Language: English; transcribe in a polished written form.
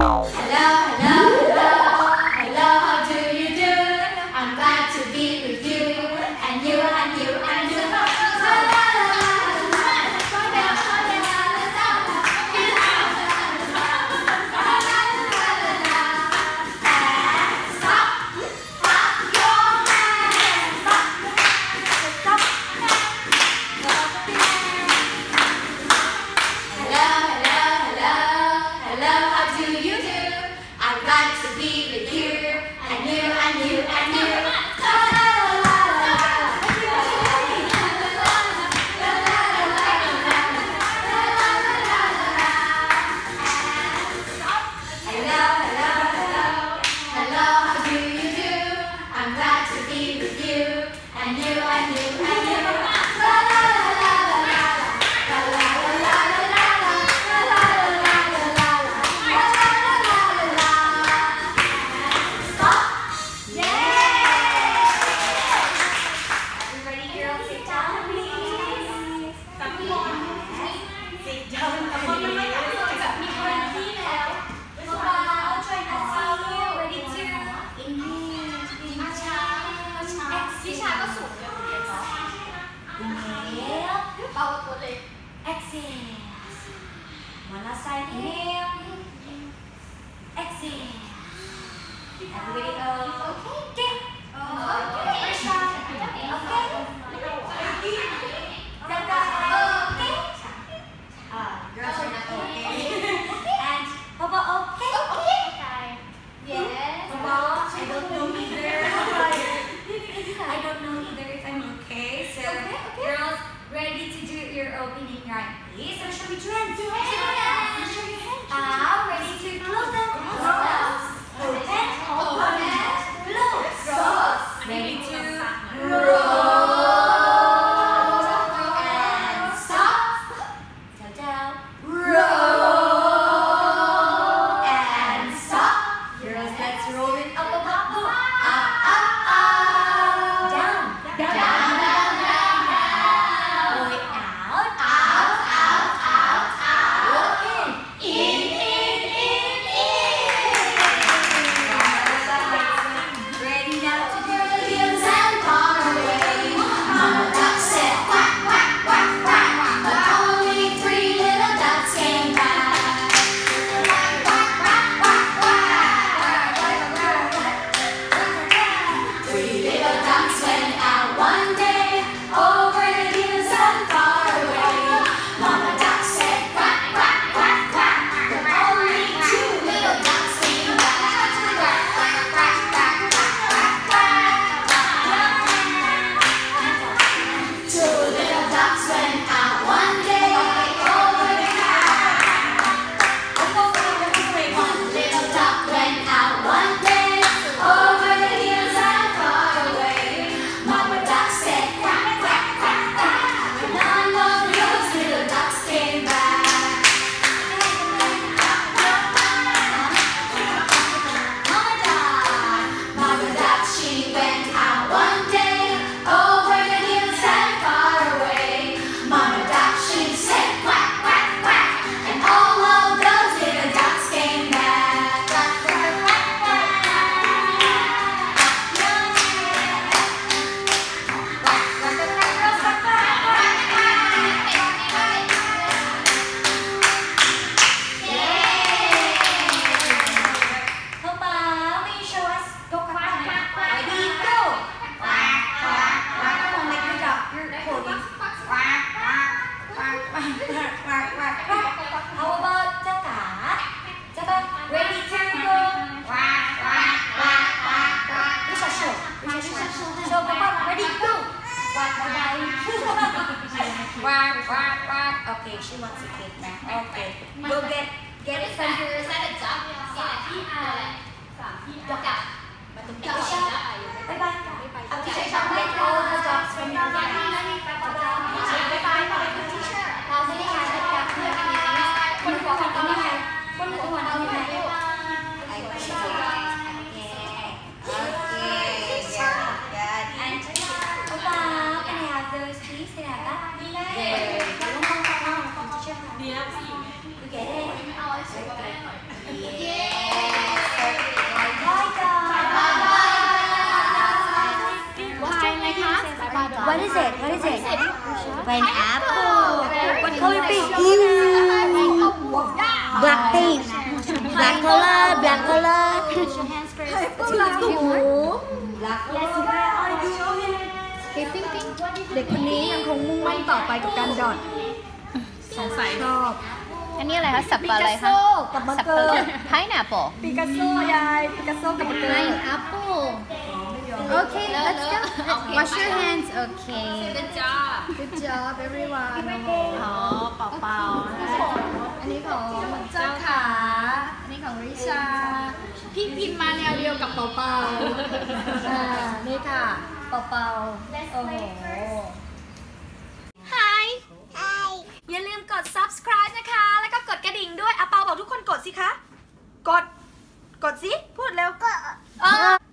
Exhale. One last time. Inhale. Exhale. Everybody go. Okay. First shot. Okay. Girls are not okay. And Papa, okay? Yes. Papa, I don't know either. I don't know either if I'm okay. So, girls, ready to do your opening right, please? So, shall we do it? Ready to close them? Close. Open. Close. Ready to roll. And stop. So down. Roll. And stop. Girls, let's roll it up. How about Jaka? Ready to go? So Papa, ready to go? Okay, she wants to take that. Okay, go get it from her. Bye-bye. Okay, get all the dogs from your bag. Those please, can I have that? Yeah. You get it? Yeah. What is it? What is it? Pineapple. What color pink? Black pink. Black color. Black color. Wash your hands first. Black pink เด็กคนนี้ยังคงมุ่งมั่นต่อไปกับการดอทสงสัยชอบอันนี้อะไรคะสับปะอะไรปิกัสโซคะกับมะสับเกอปะร์ pineapple ปิกัสโซยายปิกัสโซกับมะเกอร์ pineapple Okay, let's go. Wash your hands. Okay. good job Good job, everyone. อ๋อเปล่าๆอันนี้ของเจ้าขาอันนี้ของริชา พี่พิมพ์มาแนวเดียวกับเปาเปานี่ค่ะเปาเปาโอ้โห Hi อย่าลืมกด subscribe นะคะ แล้วก็กดกระดิ่งด้วยอาเปาบอกทุกคนกดสิคะ กดสิ พูดเร็ว